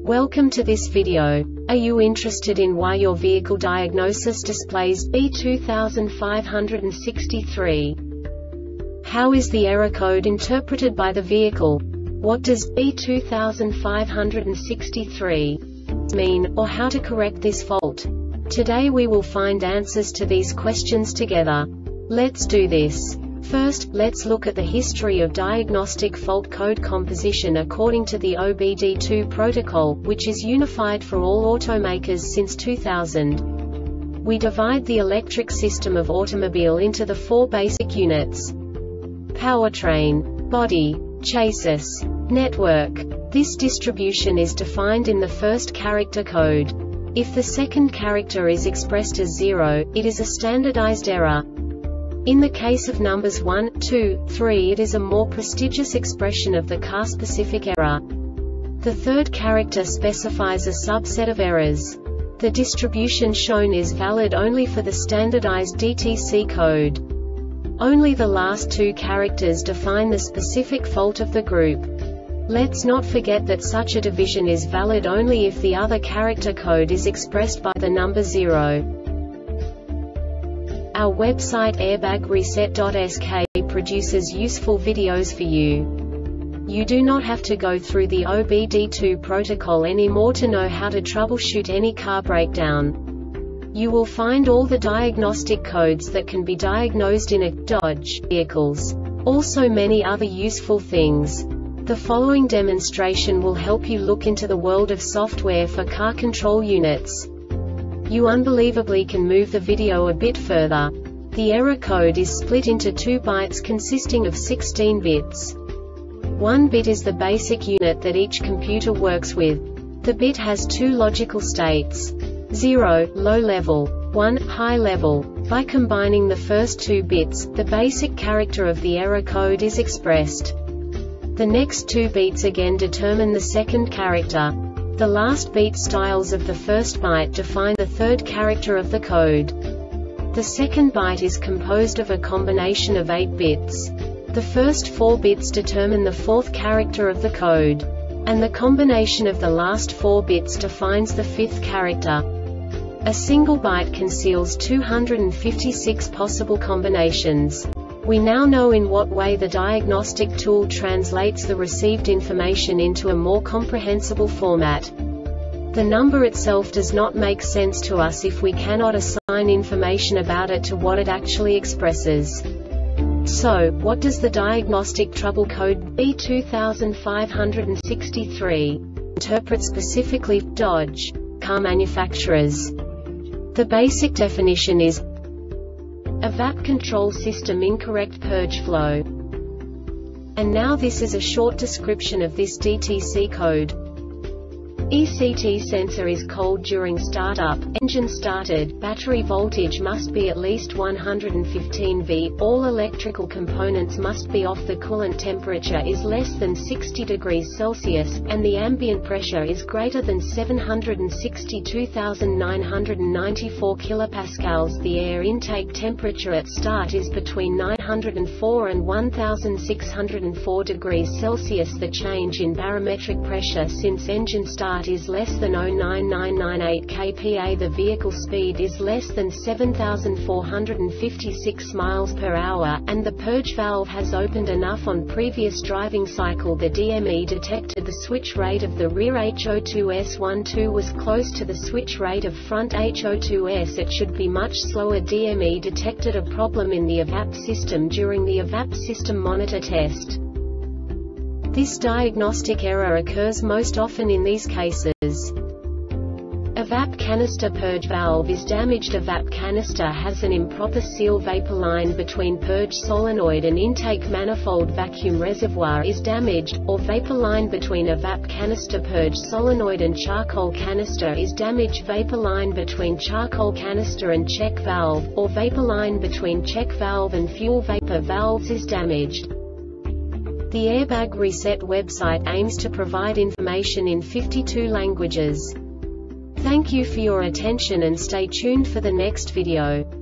Welcome to this video. Are you interested in why your vehicle diagnosis displays B2563? How is the error code interpreted by the vehicle? What does B2563 mean, or how to correct this fault? Today we will find answers to these questions together. Let's do this. First, let's look at the history of diagnostic fault code composition according to the OBD2 protocol, which is unified for all automakers since 2000. We divide the electric system of automobile into the four basic units: powertrain, body, chassis, network. This distribution is defined in the first character code. If the second character is expressed as 0, it is a standardized error. In the case of numbers 1, 2, 3, it is a more prestigious expression of the car-specific error. The third character specifies a subset of errors. The distribution shown is valid only for the standardized DTC code. Only the last two characters define the specific fault of the group. Let's not forget that such a division is valid only if the other character code is expressed by the number 0. Our website airbagreset.sk produces useful videos for you. You do not have to go through the OBD2 protocol anymore to know how to troubleshoot any car breakdown. You will find all the diagnostic codes that can be diagnosed in a Dodge vehicles. Also many other useful things. The following demonstration will help you look into the world of software for car control units. You unbelievably can move the video a bit further. The error code is split into 2 bytes consisting of 16 bits. 1 bit is the basic unit that each computer works with. The bit has 2 logical states: 0, low level, 1, high level. By combining the first 2 bits, the basic character of the error code is expressed. The next 2 beats again determine the second character. The last beat styles of the first byte define the third character of the code. The second byte is composed of a combination of 8 bits. The first 4 bits determine the fourth character of the code. And the combination of the last 4 bits defines the fifth character. A single byte conceals 256 possible combinations. We now know in what way the diagnostic tool translates the received information into a more comprehensible format. The number itself does not make sense to us if we cannot assign information about it to what it actually expresses. So, what does the diagnostic trouble code B2563 interpret specifically for Dodge car manufacturers? The basic definition is a VAP control system incorrect purge flow. And now this is a short description of this DTC code. ECT sensor is cold during startup, engine started, battery voltage must be at least 115 V, all electrical components must be off, the coolant temperature is less than 60 degrees Celsius, and the ambient pressure is greater than 762,994 kilopascals. The air intake temperature at start is between 904 and 1,604 degrees Celsius. The change in barometric pressure since engine start is less than 0.9998 kPa. The vehicle speed is less than 7,456 miles per hour, and the purge valve has opened enough on previous driving cycle. The DME detected the switch rate of the rear HO2S12 was close to the switch rate of front HO2S. It should be much slower. DME detected a problem in the EVAP system during the EVAP system monitor test. This diagnostic error occurs most often in these cases. EVAP canister purge valve is damaged. EVAP canister has an improper seal. Vapor line between purge solenoid and intake manifold vacuum reservoir is damaged, or vapor line between EVAP canister purge solenoid and charcoal canister is damaged. Vapor line between charcoal canister and check valve, or vapor line between check valve and fuel vapor valves is damaged. The Airbag Reset website aims to provide information in 52 languages. Thank you for your attention and stay tuned for the next video.